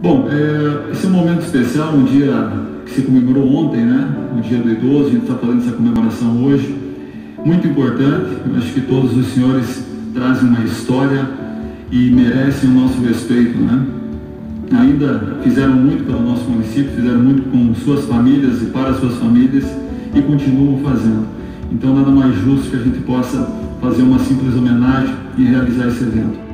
Bom, esse é um momento especial, um dia que se comemorou ontem, né? O Dia do Idoso, a gente está fazendo essa comemoração hoje. Muito importante, eu acho que todos os senhores trazem uma história e merecem o nosso respeito, né? Ainda fizeram muito pelo nosso município, fizeram muito com suas famílias e para suas famílias e continuam fazendo. Então nada mais justo que a gente possa fazer uma simples homenagem e realizar esse evento.